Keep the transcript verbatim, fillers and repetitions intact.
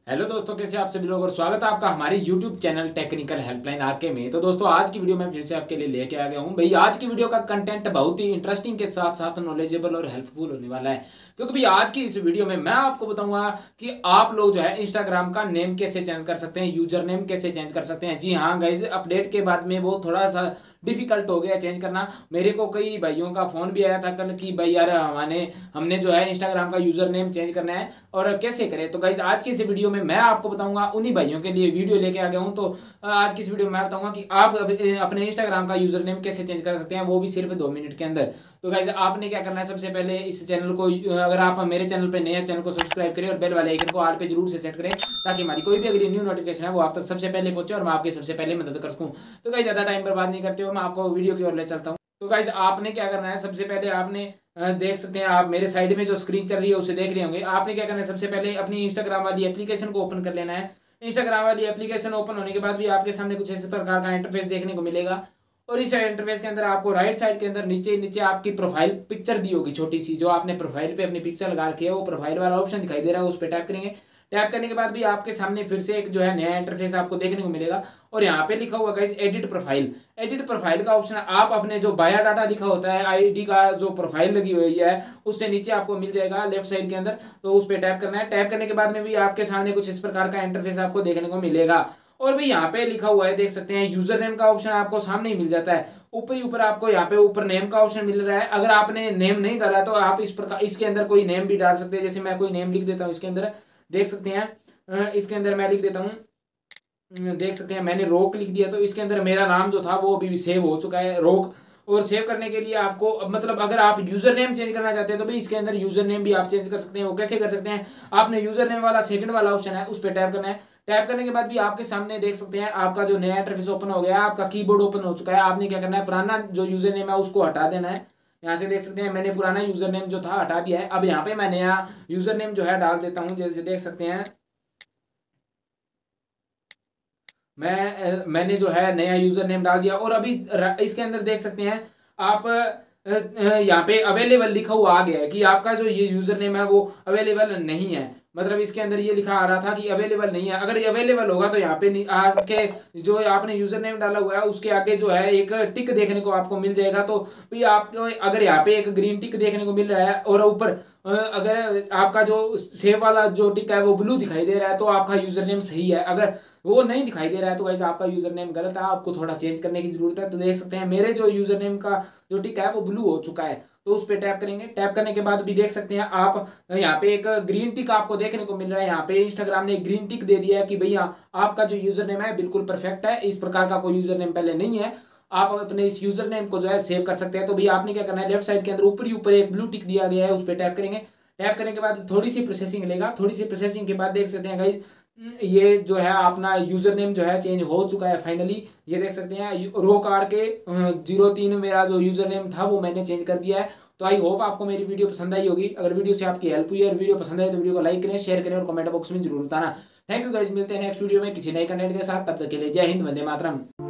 Hello दोस्तों, कैसे आप सभी लोग और स्वागत है आपका हमारे YouTube channel technical helpline RK में। तो दोस्तों आज की वीडियो में फिर से आपके लिए लेके आ गया हूँ। भाई आज की वीडियो का कंटेंट बहुत ही इंटरेस्टिंग के साथ साथ नॉलेजेबल और हेल्पफुल होने वाला है, क्योंकि भाई आज की इस वीडियो में मैं आपको बताऊंगा कि आप लोग जो है इंस्टाग्राम का नेम कैसे चेंज कर सकते हैं, यूजर नेम कैसे चेंज कर सकते हैं। जी हाँ गाइज, अपडेट के बाद में वो थोड़ा सा डिफिकल्ट हो गया चेंज करना। मेरे को कई भाइयों का फोन भी आया था कल कि भाई यार हमारे हमने जो है इंस्टाग्राम का यूजर नेम चेंज करना है और कैसे करें। तो गाइज आज की इस वीडियो में मैं आपको बताऊंगा, उन्हीं भाइयों के लिए वीडियो लेके आ गया हूं। तो आज की इस वीडियो में मैं बताऊंगा कि आप अपने इंस्टाग्राम का यूजर नेम कैसे चेंज कर सकते हैं, वो भी सिर्फ दो मिनट के अंदर। तो गाइज आपने क्या करना है, सबसे पहले इस चैनल को, अगर आप मेरे चैनल पे नए हैं, चैनल को सब्सक्राइब करें और बेल वाले आइकन को ऑल पे जरूर से सेट करें, ताकि हमारी कोई भी अगर न्यू नोटिफिकेशन है वो आप तक सबसे पहले पहुंचे और मैं आपकी सबसे पहले मदद कर सकूं। तो गाइज ज्यादा टाइम बर्बाद नहीं करते हो, मैं आपको वीडियो की ओर ले चलता हूँ। तो गाइज आपने क्या करना है, सबसे पहले आपने देख सकते हैं, आप मेरे साइड में जो स्क्रीन चल रही है उसे देख रहे होंगे। आपने क्या करना है, सबसे पहले अपनी इंस्टाग्राम वाली एप्लीकेशन को ओपन कर लेना है। इंस्टाग्राम वाली एप्लीकेशन ओपन होने के बाद भी आपके सामने कुछ इस प्रकार का इंटरफेस देखने को मिलेगा और इस इंटरफेस के अंदर आपको राइट साइड के अंदर नीचे नीचे आपकी प्रोफाइल पिक्चर दी होगी, छोटी सी जो आपने प्रोफाइल पे अपनी पिक्चर लगा रखी है, वो प्रोफाइल वाला ऑप्शन दिखाई दे रहा है, उस पर टैप करेंगे। टैप करने के बाद भी आपके सामने फिर से एक जो है नया इंटरफेस आपको देखने को मिलेगा और यहाँ पे लिखा हुआ guys edit profile. Edit profile का ऑप्शन आप अपने जो बायो डाटा लिखा होता है, आईडी का जो प्रोफाइल लगी हुई है उससे नीचे आपको मिल जाएगा लेफ्ट साइड के अंदर, तो उस पर टैप करना है। टैप करने के बाद में भी आपके सामने कुछ इस प्रकार का इंटरफेस आपको देखने को मिलेगा और भी यहाँ पे लिखा हुआ है, देख सकते हैं यूजर नेम का ऑप्शन आपको सामने ही मिल जाता है। ऊपर ही ऊपर आपको यहाँ पे ऊपर नेम का ऑप्शन मिल रहा है। अगर आपने नेम नहीं डाला तो आप इस प्रकार इसके अंदर कोई नेम भी डाल सकते हैं। जैसे मैं कोई नेम लिख देता हूँ इसके अंदर, देख सकते हैं इसके अंदर मैं लिख देता हूँ, देख सकते हैं मैंने रोक लिख दिया, तो इसके अंदर मेरा नाम जो था वो अभी सेव हो चुका है, रोक। और सेव करने के लिए आपको मतलब अगर आप यूजर नेम चेंज करना चाहते हैं तो भाई इसके अंदर यूजर नेम भी आप चेंज कर सकते हैं। वो कैसे कर सकते हैं, आपने यूजर नेम वाला सेकंड वाला ऑप्शन है उस पर टैप करना है। टैप करने के बाद भी आपके सामने देख सकते हैं आपका जो नया इंटरफेस ओपन हो गया है, आपका कीबोर्ड ओपन हो चुका है। आपने क्या करना है, पुराना जो यूजर नेम है उसको हटा देना है। यहाँ से देख सकते हैं मैंने पुराना यूजर नेम जो था हटा दिया है। अब यहाँ पे मैं नया यूजर नेम जो है डाल देता हूँ। जैसे देख सकते हैं मैं मैंने जो है नया यूजर नेम डाल दिया और अभी इसके अंदर देख सकते हैं आप यहाँ पे अवेलेबल लिखा हुआ आ गया है कि आपका जो ये यूजर नेम है वो अवेलेबल नहीं है। मतलब इसके अंदर ये लिखा आ रहा था कि अवेलेबल नहीं है। अगर ये अवेलेबल होगा तो यहाँ पे आपके जो आपने यूजर नेम डाला हुआ है उसके आगे जो है एक टिक देखने को आपको मिल जाएगा। तो भी आपको अगर यहाँ पे एक ग्रीन टिक देखने को मिल रहा है और ऊपर अगर आपका जो सेव वाला जो टिक है वो ब्लू दिखाई दे रहा है तो आपका यूजर नेम सही है। अगर वो नहीं दिखाई दे रहा है तो गाइस आपका यूजर नेम गलत है, आपको थोड़ा चेंज करने की जरूरत है। तो देख सकते हैं मेरे जो यूजर नेम का जो टिक है वो ब्लू हो चुका है, तो उस पर टैप करेंगे। टैप करने के बाद भी देख सकते हैं आप यहाँ पे एक ग्रीन टिक आपको देखने को मिल रहा है। यहाँ पे इंस्टाग्राम ने एक ग्रीन टिक दे दिया है कि भैया आपका जो यूजर नेम है बिल्कुल परफेक्ट है, इस प्रकार का कोई यूजर नेम पहले नहीं है, आप अपने इस यूजर नेम को जो है सेव कर सकते हैं। तो भैया आपने क्या करना है, लेफ्ट साइड के अंदर ऊपर ही ऊपर एक ब्लू टिक दिया गया है उस पर टैप करेंगे। टैप करने के बाद थोड़ी सी प्रोसेसिंग लेगा, थोड़ी सी प्रोसेसिंग के बाद देख सकते हैं गाइज ये जो है अपना यूजर नेम जो है चेंज हो चुका है फाइनली। ये देख सकते हैं रोकार के जीरो तीन मेरा जो यूजर नेम था वो मैंने चेंज कर दिया है। तो आई होप आपको मेरी वीडियो पसंद आई होगी। अगर वीडियो से आपकी हेल्प हुई है और वीडियो पसंद आई तो वीडियो को लाइक करें, शेयर करें और कमेंट बॉक्स में जरूर बताना। थैंक यू गाइज, मिलते हैं नेक्स्ट वीडियो में किसी नए कंटेंट के साथ। तब तक के लिए जय हिंद, वंदे मातरम।